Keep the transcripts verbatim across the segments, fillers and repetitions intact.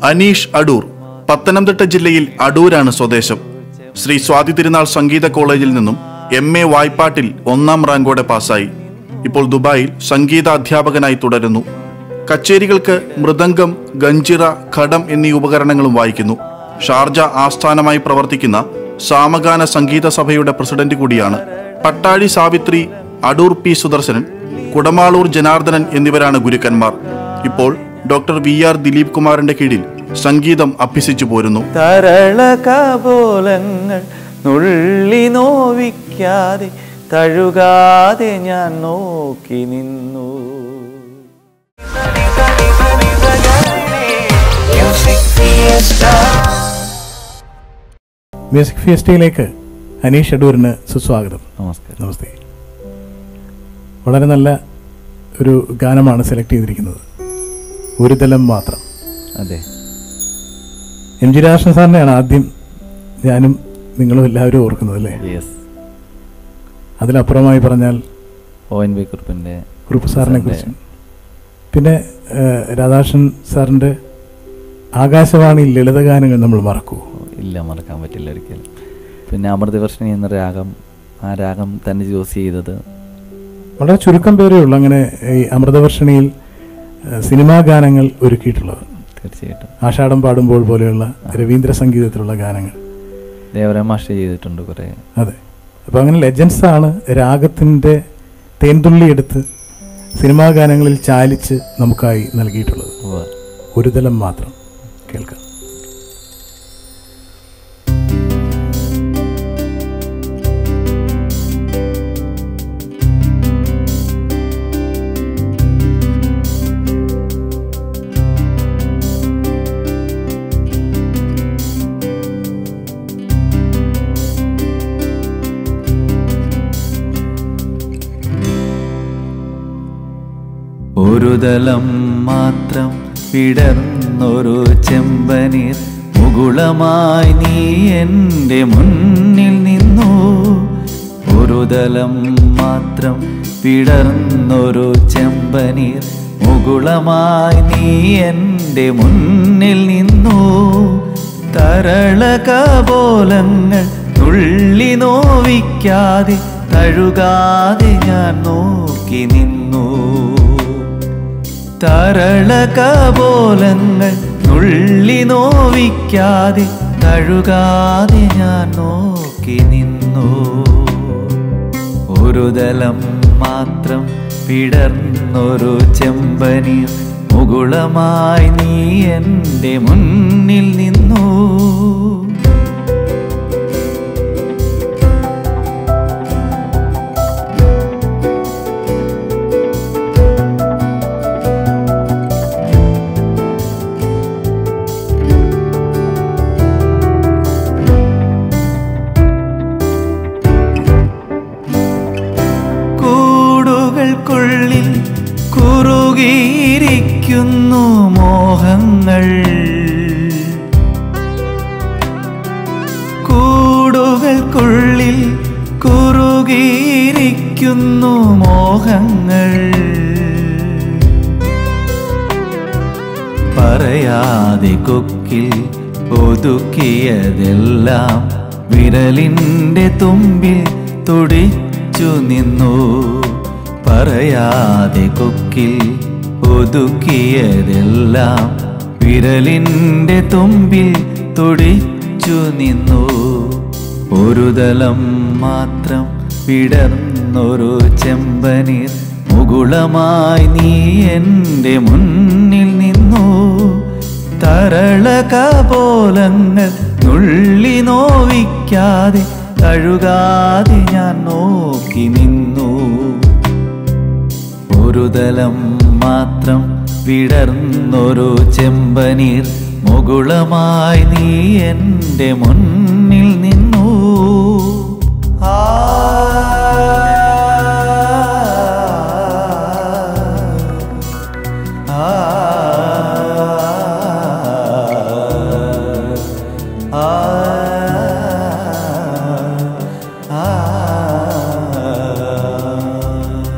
അനീഷ് അടൂർ പത്തനംതിട്ട ജില്ലയിൽ അടൂരാണ് സ്വദേശം. ശ്രീ സ്വാതി തിരുനാൾ സംഗീത കോളേജിൽ നിന്നും എം എ വായ്പാട്ടിൽ ഒന്നാം റാങ്കോടെ പാസ്സായി. ഇപ്പോൾ ദുബായിൽ സംഗീത അധ്യാപകനായി തുടരുന്നു. കച്ചേരികൾക്ക് മൃദംഗം, ഗഞ്ചിറ, ഘടം എന്നീ ഉപകരണങ്ങളും വായിക്കുന്നു. ഷാർജ ആസ്ഥാനമായി പ്രവർത്തിക്കുന്ന സാമഗാന സംഗീത സഭയുടെ പ്രസിഡന്റ് കൂടിയാണ്. പട്ടാഴി സാവിത്രി, അടൂർ പി സുദർശനൻ, കുടമാളൂർ ജനാർദ്ദനൻ എന്നിവരാണ് ഗുരുക്കന്മാർ. ഇപ്പോൾ ഡോക്ടർ വി ആർ ദിലീപ് കുമാറിന്റെ കീഴിൽ സംഗീതം അഭ്യസിച്ചു പോരുന്നു. തരളകപോലങ്ങൾ നുള്ളി നോവിക്കാതെ തഴുകാതെ ഞാൻ നോക്കി നിന്നു. മ്യൂസിക് ഫിയസ്റ്റയിലേക്ക് അനീഷ് അടൂരിന് സുസ്വാഗതം. നമസ്കാരം. നമസ്തേ. വളരെ നല്ല ഒരു ഗാനമാണ് സെലക്ട് ചെയ്തിരിക്കുന്നത്, ഒരു തലം മാത്രം. അതെ, എം ജി രാധാകൃഷ്ണൻ സാറിനെയാണ് ആദ്യം ഞാനും നിങ്ങളും എല്ലാവരും ഓർക്കുന്നത് അല്ലേ? യെസ്. അതിലപ്പുറമായി പറഞ്ഞാൽ ഒ എൻ വി കുറുപ്പിൻ്റെ കുറുപ്പ് സാറിനെ കുറിച്ച്, പിന്നെ രാധാകൃഷ്ണൻ സാറിൻ്റെ ആകാശവാണി ലളിതഗാനങ്ങൾ നമ്മൾ മറക്കൂ? ഇല്ല, മറക്കാൻ പറ്റില്ല ഒരിക്കലും. പിന്നെ അമൃതവർഷിണി എന്ന രാഗം, ആ രാഗം തന്നെ ചൂസ് ചെയ്തത് വളരെ ചുരുക്കം പേരേ ഉള്ളൂ അങ്ങനെ ഈ അമൃതവർഷിണിയിൽ സിനിമാ ഗാനങ്ങൾ ഒരുക്കിയിട്ടുള്ളത്. തീർച്ചയായിട്ടും ആഷാഢം പാടുമ്പോൾ പോലെയുള്ള രവീന്ദ്ര സംഗീതത്തിലുള്ള ഗാനങ്ങൾ ദേവരാം മാസ്റ്റർ ചെയ്തിട്ടുണ്ട് കുറേ. അതെ, അപ്പോൾ അങ്ങനെ ലെജൻസാണ് രാഗത്തിൻ്റെ തേൻതുള്ളി എടുത്ത് സിനിമാ ഗാനങ്ങളിൽ ചാലിച്ച് നമുക്കായി നൽകിയിട്ടുള്ളത്. ഒരു തലം മാത്രം കേൾക്കാം. ഒരു തലം മാത്രം വിടർന്നൊരു ചെമ്പനീർ മുകുളമായി നീ എൻ്റെ മുന്നിൽ നിന്നു. ഒരു തലം മാത്രം വിടർന്നൊരു ചെമ്പനീർ മുകുളമായി നീ എൻ്റെ മുന്നിൽ നിന്നു. തരളകപോലങ്ങൾ നുള്ളി നോവിക്കാതെ തഴുകാതെ ഞാൻ നോക്കി നിന്നു. തരളകപോലങ്ങൾ നുള്ളി നോവിക്കാതെ തഴുകാതെ ഞാൻ നോക്കി നിന്നു. ഒരു തലം മാത്രം വിടർന്നൊരു ചെമ്പനീർ മുകുളമായി നീ എൻ്റെ മുന്നിൽ നിന്നു. കൂടുകൾക്കുള്ളിൽ കുറുകിയിരിക്കുന്നു മോഹങ്ങൾ, കൂടുകൾക്കുള്ളിൽ കുറുകിയിരിക്കുന്നു മോഹങ്ങൾ. പറയാതെ കൊക്കിൽ ഒതുക്കിയതെല്ലാം വിരലിൻ്റെ തുമ്പിൽ തുടിച്ചു നിന്നു. പറയാതെ കൊക്കിൽ ഒതുക്കിയതെല്ലാം വിരലിൻ്റെ തുമ്പിൽ തുടിച്ചു നിന്നു. ഒരു തലം മാത്രം വിടർന്നൊരു ചെമ്പനീർ മുകുളമായി നീ എൻ്റെ മുന്നിൽ നിന്നു. തരളകപോലങ്ങൾ നുള്ളി നോവിക്കാതെ തഴുകാതെ ഞാൻ നോക്കി നിന്നു. ഒരു തലം മാത്രം വിടർന്നൊരു ചെമ്പനീർ മുകുളമായി നീ എൻ്റെ മുന്നിൽ നിന്നു. ആ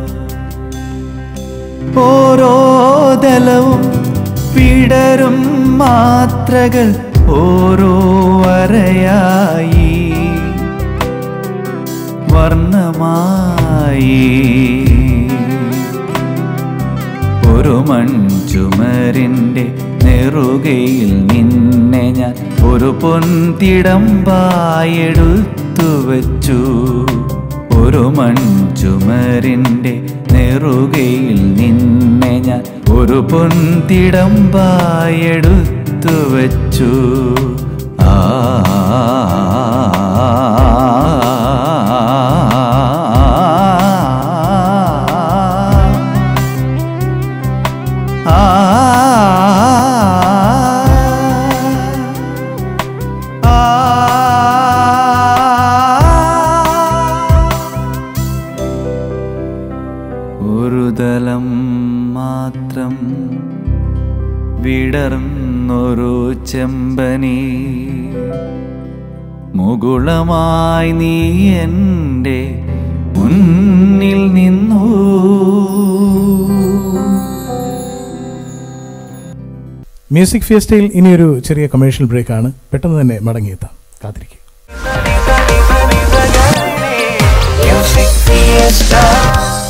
ഓരോ തലവും വിടരും മാത്രകൾ ഓരോ വരയായി വർണ്ണമായി ഒരു മൺചുമരിൻ്റെ നെറുകയിൽ നിന്നെ ഞാൻ ഒരു പൊൻതിടമ്പായെടുത്തു വച്ചു ഒരു മൺചുമരിൻ്റെ നെറുകയിൽ നിന്നെ ഞാൻ ഒരു പൊൻതിടമ്പായെടുത്തു വച്ചു ആ ഒരു തലം മാത്രം വിടർന്നൊരു ചെമ്പനി മുകുളമായി നീ എൻ്റെ മുന്നിൽ നിന്നു. മ്യൂസിക് ഫിയസ്റ്റയിൽ ഇനിയൊരു ചെറിയ കൊമേഴ്ഷ്യൽ ബ്രേക്കാണ്. പെട്ടെന്ന് തന്നെ മടങ്ങിയെത്താം, കാത്തിരിക്കും. Music Fiesta.